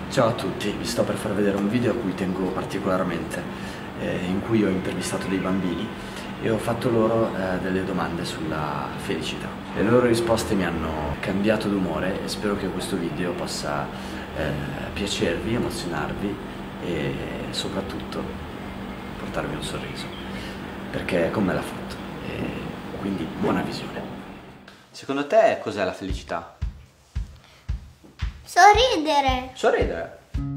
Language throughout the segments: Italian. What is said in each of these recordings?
Ciao a tutti, vi sto per far vedere un video a cui tengo particolarmente, in cui ho intervistato dei bambini e ho fatto loro delle domande sulla felicità. Le loro risposte mi hanno cambiato d'umore e spero che questo video possa piacervi, emozionarvi e soprattutto portarvi un sorriso, perché con me l'ha fatto, e quindi buona visione. Secondo te cos'è la felicità? Sorridere. Sorridere.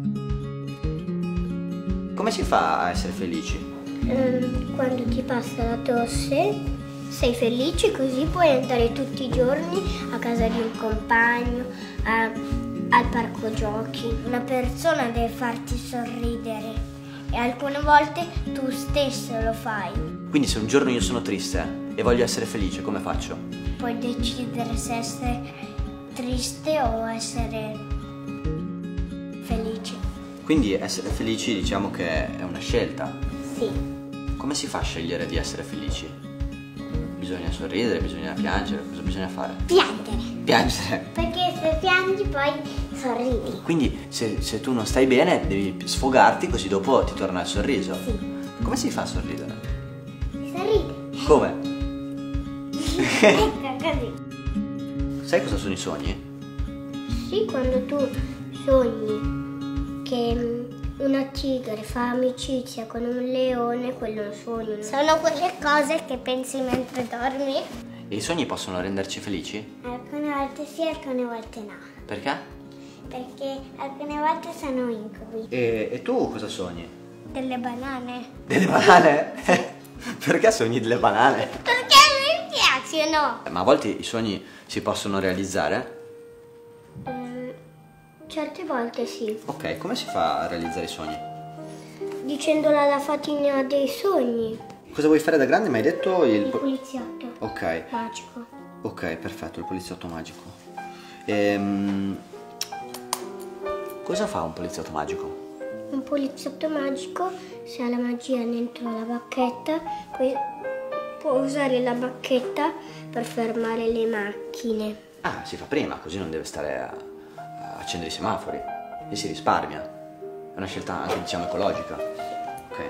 Come si fa a essere felici? Quando ti passa la tosse, sei felice, così puoi andare tutti i giorni a casa di un compagno, al parco giochi. Una persona deve farti sorridere e alcune volte tu stesso lo fai. Quindi se un giorno io sono triste e voglio essere felice, come faccio? Puoi decidere se essere triste o essere felice. Quindi essere felici diciamo che è una scelta. Sì. Come si fa a scegliere di essere felici? Bisogna sorridere, bisogna piangere, cosa bisogna fare? Piangere. Piangere. Perché se piangi poi sorridi. Quindi se tu non stai bene devi sfogarti così dopo ti torna il sorriso. Sì. Come si fa a sorridere? Sorridi. Come? Ecco, così. Sai cosa sono i sogni? Sì, quando tu sogni che una tigre fa amicizia con un leone, quello è un sogno. Sono quelle cose che pensi mentre dormi. E i sogni possono renderci felici? Alcune volte sì, alcune volte no. Perché? Perché alcune volte sono incubi. E tu cosa sogni? Delle banane. Delle banane? Perché sogni delle banane? Perché mi piacciono. Ma a volte i sogni si possono realizzare? Certe volte sì. Ok, come si fa a realizzare i sogni? Dicendola alla fatina dei sogni. Cosa vuoi fare da grande? Mi hai detto Il poliziotto. Ok, Magico. ok, perfetto, il poliziotto magico. Cosa fa un poliziotto magico? Un poliziotto magico, se ha la magia dentro la bacchetta, può usare la bacchetta per fermare le macchine. Ah, si fa prima, così non deve stare a accendere i semafori e si risparmia. È una scelta anche, diciamo, ecologica. Ok.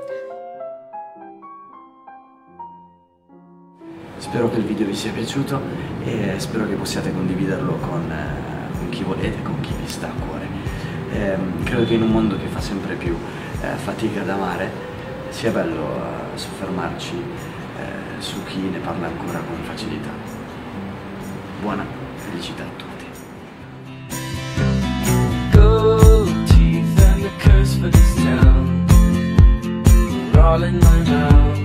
Spero che il video vi sia piaciuto e spero che possiate condividerlo con chi volete, con chi vi sta a cuore. Credo che in un mondo che fa sempre più fatica ad amare sia bello soffermarci su chi ne parla ancora con facilità. Buona felicità a tutti. Gold teeth and the curse for this town, all in my mouth.